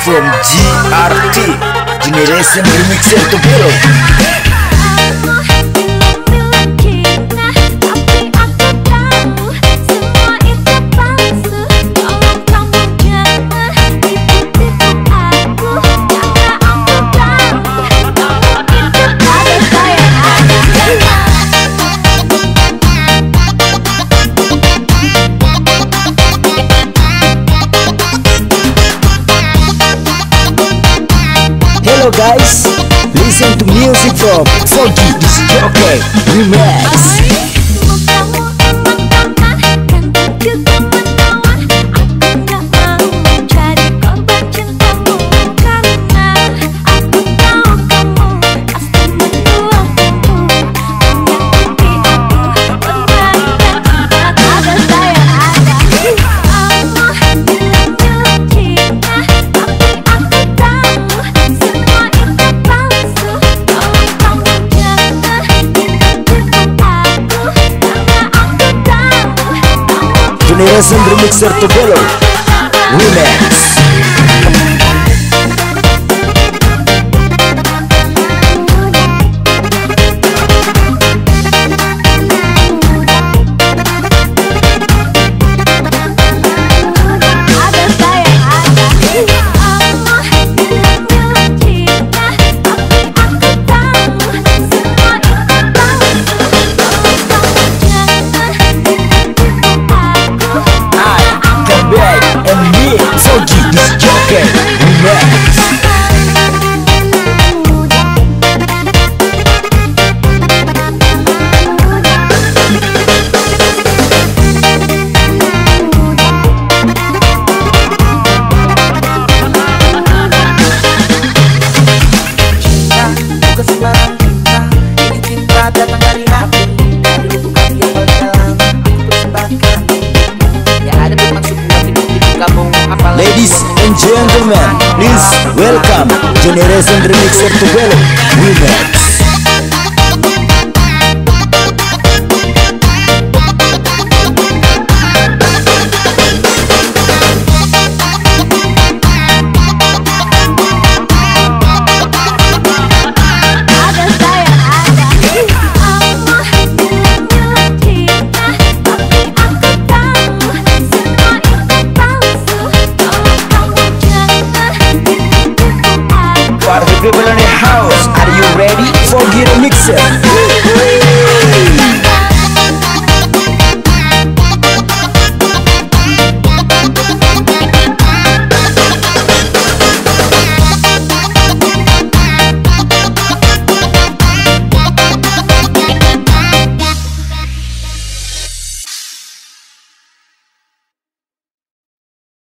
from GRT Generation Remixer to Bello. Hello guys, listen to music from Foggy Disc Jockey Remix. Generation Remixer to Bello Remix. Foggy Disc Jockey Remix. Cinta bukan sembarang cinta, ini cinta datang dari hati, dari lubuk hati yang paling dalam. Aku persembahkan ya ada bermaksud buat hidup kamu. Ladies and gentlemen, please welcome Generation Remixer to Bello Remix. For the people in the house, are you ready? Foggy Remixer.